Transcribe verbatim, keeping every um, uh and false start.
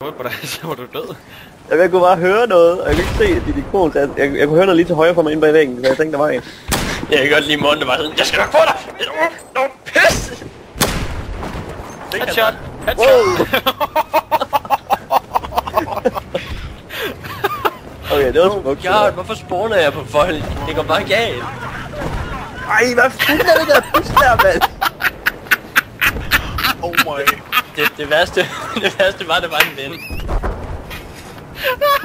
på dig, så var du død. Jeg, jeg kunne bare høre noget, og jeg kunne ikke se dit ikon, så jeg, jeg, jeg kunne høre noget lige til højre for mig inde bag væggen, så jeg tænkte, der var en. Jeg kan godt lide måden, der var sådan, jeg skal nok få dig! Nå, pisse! Headshot! Headshot! Okay, det var smukt. Oh god, hvorfor spawner jeg på folk? Det går bare galt. Ej, hvad fanden er det der bus der, mand? Oh my. Det, det værste, det værste var, det var en ven.